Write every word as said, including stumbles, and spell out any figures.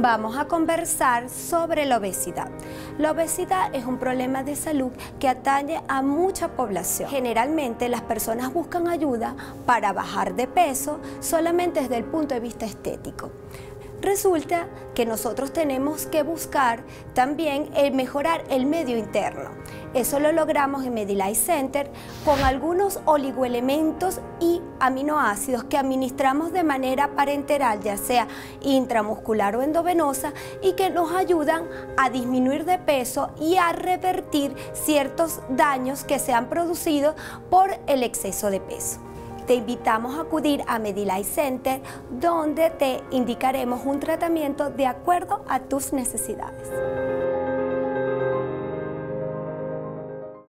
vamos a conversar sobre la obesidad. La obesidad es un problema de salud que atañe a mucha población. Generalmente las personas buscan ayuda para bajar de peso solamente desde el punto de vista estético. Resulta que nosotros tenemos que buscar también el mejorar el medio interno. Eso lo logramos en Medilife Center con algunos oligoelementos y aminoácidos que administramos de manera parenteral, ya sea intramuscular o endovenosa, y que nos ayudan a disminuir de peso y a revertir ciertos daños que se han producido por el exceso de peso. Te invitamos a acudir a Medilife Center, donde te indicaremos un tratamiento de acuerdo a tus necesidades.